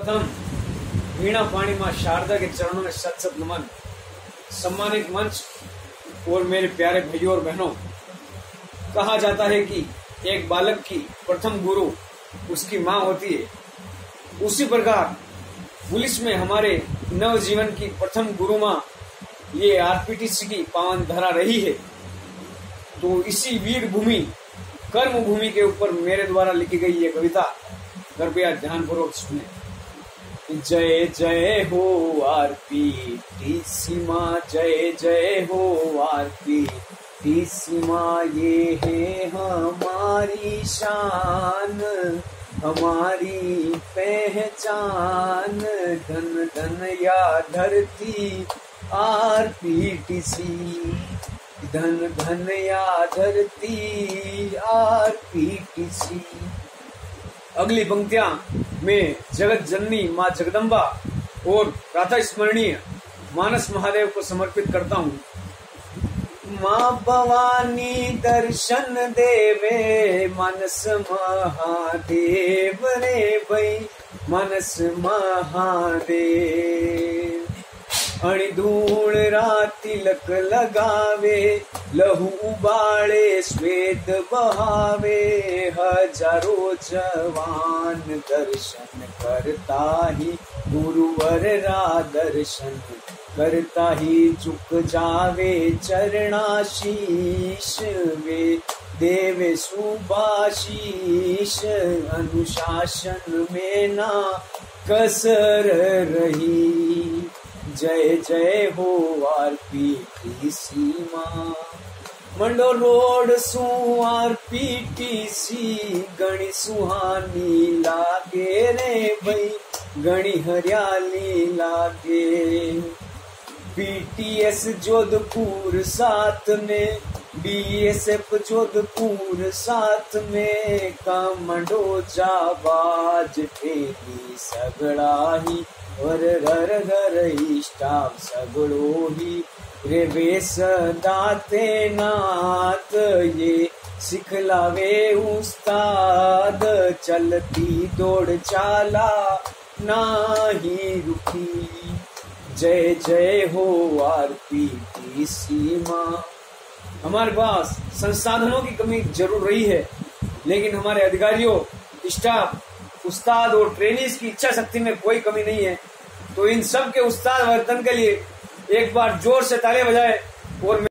सर्वप्रथम वीणा पाणी मां शारदा के चरणों में सत सत नमन। सम्मानित मंच और मेरे प्यारे भाइयों और बहनों, कहा जाता है कि एक बालक की प्रथम गुरु उसकी माँ होती है। उसी प्रकार पुलिस में हमारे नवजीवन की प्रथम गुरु माँ ये आरपीटीसी की पावन धरा रही है। तो इसी वीर भूमि कर्म भूमि के ऊपर मेरे द्वारा लिखी गई ये कविता कृपया ध्यानपूर्वक सुने। जय जय हो आरपीटीसी माँ, जय जय हो आरपीटीसी माँ, ये है हमारी शान, हमारी पहचान। धन धन या धरती आरपीटीसी, धन धन या धरती आरपीटीसी। अगली पंक्तियां में जगत जननी माँ जगदम्बा और प्रातः स्मरणीय मानस महादेव को समर्पित करता हूँ। माँ भवानी दर्शन देवे, मनस महादेव रे भई, मनस महादेव। अणिधूण तिलक लगावे, लहू उबाले श्वेत बहावे। हजारों जवान दर्शन करता ही गुरुवर रा दर्शन करता ही झुक जावे चरणाशीष वे। देवे सुभाशीष अनुशासन में ना कसर रही। जय जय हो आरपीटीसी माँ। मंडो रोड सु आरपीटीसी, गणी सुहानी लागे रे भई, गणी हरियाली लागे। बीटीएस जोधपुर साथ में, बीएसएफ जोधपुर साथ में। कमांडो जाबाज ठेली सगड़ा ही, वर घर घर स्टाफ सगड़ो ही। रेवेश दाते नाथ ये सिखलावे उस्ताद, चलती दौड़ चाला नाही रुकी। जय जय हो आरपीटीसी माँ। हमारे पास संसाधनों की कमी जरूर रही है, लेकिन हमारे अधिकारियों, स्टाफ, उस्ताद और ट्रेनीज की इच्छा शक्ति में कोई कमी नहीं है। तो इन सब के उस्ताद वर्तन के लिए एक बार जोर से ताली बजाए और